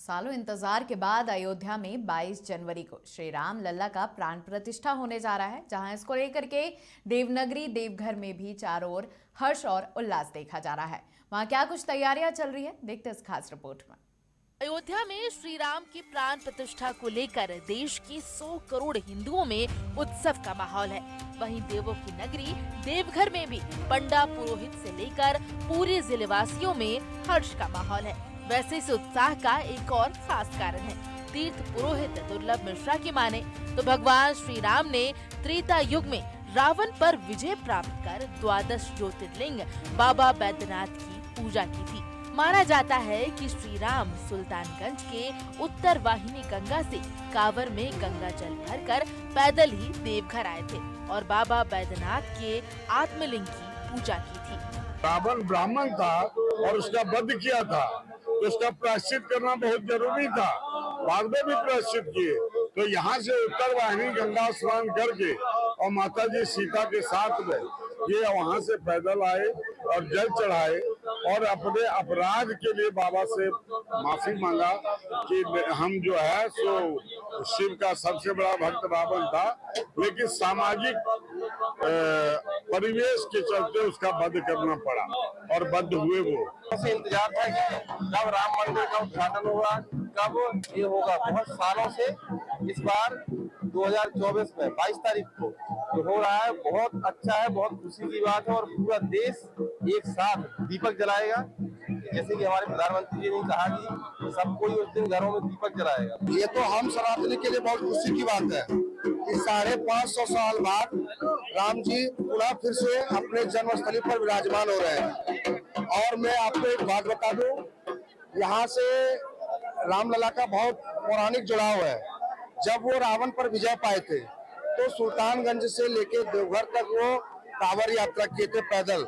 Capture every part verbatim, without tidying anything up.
सालों इंतजार के बाद अयोध्या में बाईस जनवरी को श्री राम लल्ला का प्राण प्रतिष्ठा होने जा रहा है, जहां इसको लेकर के देवनगरी देवघर में भी चारों ओर हर्ष और उल्लास देखा जा रहा है। वहां क्या कुछ तैयारियां चल रही है, देखते हैं इस खास रिपोर्ट में। अयोध्या में श्री राम की प्राण प्रतिष्ठा को लेकर देश की सौ करोड़ हिंदुओं में उत्सव का माहौल है। वहीं देवों की नगरी देवघर में भी पंडा पुरोहित से लेकर पूरे जिलेवासियों में हर्ष का माहौल है। वैसे इस उत्साह का एक और खास कारण है। तीर्थ पुरोहित दुर्लभ मिश्रा की माने तो भगवान श्री राम ने त्रेता युग में रावण पर विजय प्राप्त कर द्वादश ज्योतिर्लिंग बाबा बैद्यनाथ की पूजा की थी। माना जाता है कि श्री राम सुल्तानगंज के उत्तर वाहिनी गंगा से कांवर में गंगा जल भरकर पैदल ही देवघर आए थे और बाबा बैद्यनाथ के आत्मलिंग की पूजा की थी। रावण ब्राह्मण था और उसका वध किया था, तो उसका प्रायश्चित करना बहुत जरूरी था। बाद में भी प्रायश्चित किए, तो यहाँ से उत्तर वाहिनी गंगा स्नान करके और माता जी सीता के साथ में ये वहाँ से पैदल आए और जल चढ़ाए और अपने अपराध के लिए बाबा से माफी मांगा कि हम जो है सो शिव का सबसे बड़ा भक्त रावण था, लेकिन सामाजिक परिवेश के चलते उसका वध करना पड़ा और वध हुए वो। से इंतजार था कि कब राम मंदिर का उद्घाटन होगा, कब ये होगा। बहुत सालों से इस बार दो हज़ार चौबीस में बाईस तारीख को तो हो रहा है। बहुत अच्छा है, बहुत खुशी की बात है और पूरा देश एक साथ दीपक जलाएगा। जैसे कि हमारे प्रधानमंत्री जी ने कहा कि सब कोई उस दिन घरों में दीपक जलाएगा। ये तो हम सनातनी के लिए बहुत खुशी की बात है कि साढ़े पाँच सौ साल बाद राम जी पुनः फिर से अपने जन्मस्थली पर विराजमान हो रहे हैं। और मैं आपको एक बात बता दूं, यहाँ से रामलला का बहुत पौराणिक जुड़ाव है। जब वो रावण पर विजय पाए थे तो सुल्तानगंज से लेके देवघर तक वो कांवर यात्रा किए थे पैदल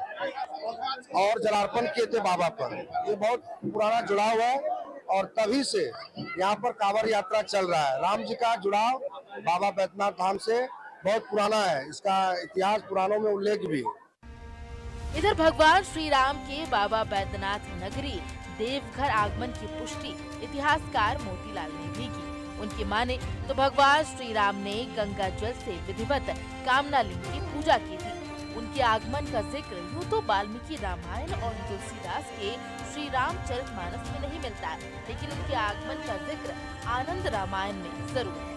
और जलार्पण किए थे बाबा पर। ये बहुत पुराना जुड़ाव है और तभी से यहाँ पर कांवर यात्रा चल रहा है। राम जी का जुड़ाव बाबा बैद्यनाथ धाम से बहुत पुराना है, इसका इतिहास पुराणों में उल्लेख भी है। इधर भगवान श्री राम के बाबा बैद्यनाथ नगरी देवघर आगमन की पुष्टि इतिहासकार मोतीलाल ने भी की। उनकी माने तो भगवान श्री राम ने गंगा जल से विधिवत कामना लिंग की पूजा की थी। उनके आगमन का जिक्र यूँ तो वाल्मीकि रामायण और तुलसीदास के श्री रामचरितमानस में नहीं मिलता, लेकिन उनके आगमन का जिक्र आनंद रामायण में जरूर है।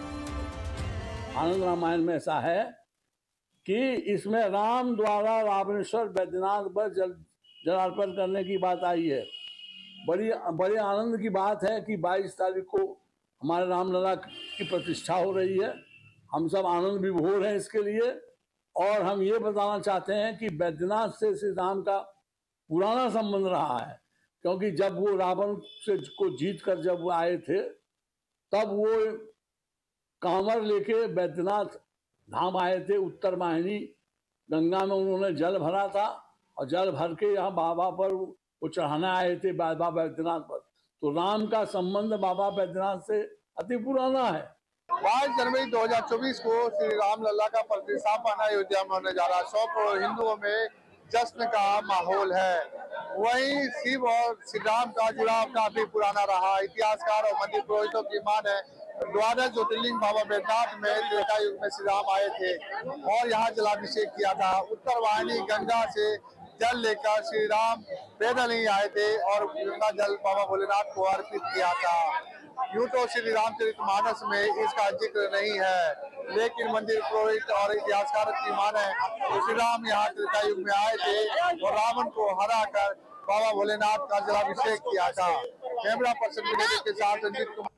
आनंद रामायण में ऐसा है कि इसमें राम द्वारा रावणेश्वर बैद्यनाथ पर जल जलार्पण करने की बात आई है। बड़ी बड़े आनंद की बात है कि बाईस तारीख को हमारे रामलला की प्रतिष्ठा हो रही है। हम सब आनंद विभोर हैं इसके लिए। और हम ये बताना चाहते हैं कि बैद्यनाथ से श्री राम का पुराना संबंध रहा है, क्योंकि जब वो रावण से को जीत कर जब वो आए थे तब वो कांवर लेके बैद्यनाथ धाम आए थे। उत्तर वाहिनी गंगा में उन्होंने जल भरा था और जल भर के यहाँ बाबा पर वो चढ़ाना आए थे, बाबा बैद्यनाथ पर। तो राम का संबंध बाबा बैद्यनाथ से अति पुराना है। बाईस जनवरी दो हज़ार चौबीस को श्री राम लल्ला का प्रतिष्ठापन अयोध्या में होने जा रहा है। सौ करोड़ हिंदुओं में जश्न का माहौल है। वहीं शिव और श्री राम का जुड़ाव काफी पुराना रहा। इतिहासकार और मंदिर पुरोहितों की मान है द्वादश ज्योतिर्लिंग बाबा बैद्यनाथ में त्रेता युग में श्री राम आए थे और यहाँ जलाभिषेक किया था। उत्तर वाहिनी गंगा से जल लेकर श्री राम पैदल ही आए थे और गंगा जल बाबा भोलेनाथ को अर्पित किया था। यूँ तो श्री रामचरितमानस में इसका जिक्र नहीं है, लेकिन मंदिर पुरोहित और इतिहासकार की मान है तो श्री राम यहाँ त्रेता युग में आए थे और रावण को हरा कर बाबा भोलेनाथ का जलाभिषेक किया था। कैमरा पर्सन के साथ रंजीत कुमार।